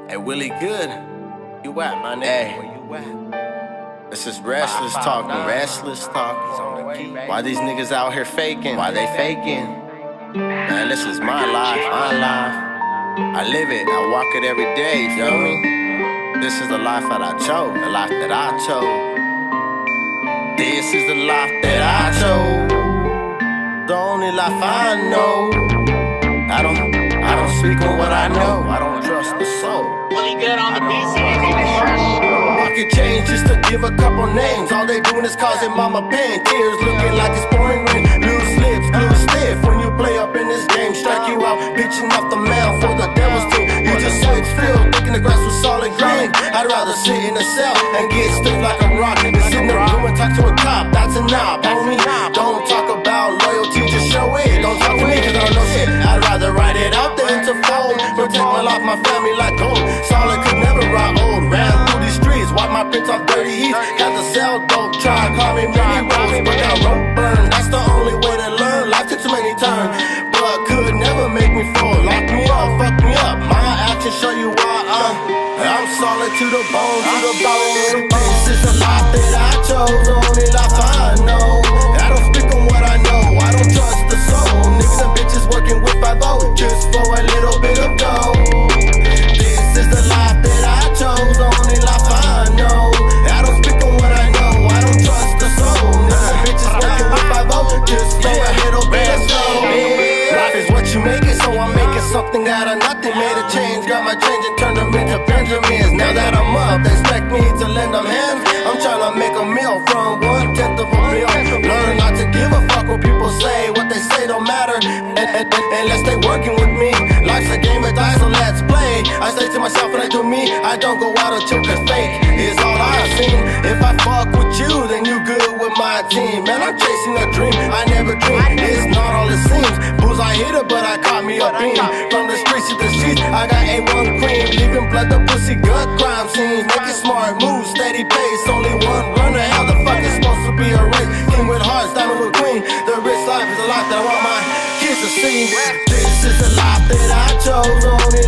Hey, Willie Good, you at, my nigga? Hey. Where you at? This is Restless talking, Restless talking. Why these niggas out here faking? Why they faking? Man, this is my life, I live it, I walk it every day, you feel me? This is the life that I chose, the life that I chose. This is the life that I chose, the only life I know. I don't speak on what I know, I don't trust the soul. Really good on the PC. Pocket change just to give a couple names. All they doing is causing mama pain. Tears looking like it's pouring rain. Loose lips, glue stiff. When you play up in this game, strike you out, bitching off the mail for the devil's team. You just switch field, thinking the grass was solid green. I'd rather sit in a cell and get stiff like a rock than sit in the room and talk to a cop. That's a knob, homie. Don't talk about loyalty, just show it. Don't talk to me cause I don't know shit. I'd rather write it out than to fold. Protect my life, my family like gold. Solid could never rot old. Ran through these streets, wipe my prints off dirty heat. Got the cell dope, try call me many roads, but that rope burn. That's the only way to learn. Life took too many turns, but could never make me fall. Lock me up, fuck me up. My actions show you why I'm solid to the bone, to the bone. This is the life that I chose, the only life I know. I don't speak on what I know, I don't trust the soul. Niggas and bitches working with 5-0 just for a little bit of gold. This is the life that I chose, the only life I know. I don't speak on what I know, I don't trust the soul. Niggas and bitches working with 5-0 just for a little bit of gold. Life is what you make it, so I'm making something out of nothing. Made a change, got my change and turned them into Benjamins. Now that I'm up, they expect me to lend them hands. I'm trying to make a meal from 1/10 of a meal. Learn not to give a fuck what people say. What they say don't matter unless they working with me. Life's a game of dice, so let's play. I stay to myself and I do me. I don't go out until cause fake is all I've seen. If I fuck with you, then you good with my team. Man, I'm chasing a dream, I never dreamed. It's not all it seems. Booze, I hit it, but I caught me a beam. From the streets to the streets, I got A1 cream. Leaving blood, the pussy, gut crime scenes. Making smart moves, steady pace. Only one runner, how the fuck is supposed to be a race? King with hearts, diamond with queen. The rich life is a life that I want my kids to see. This is the life that I chose, the only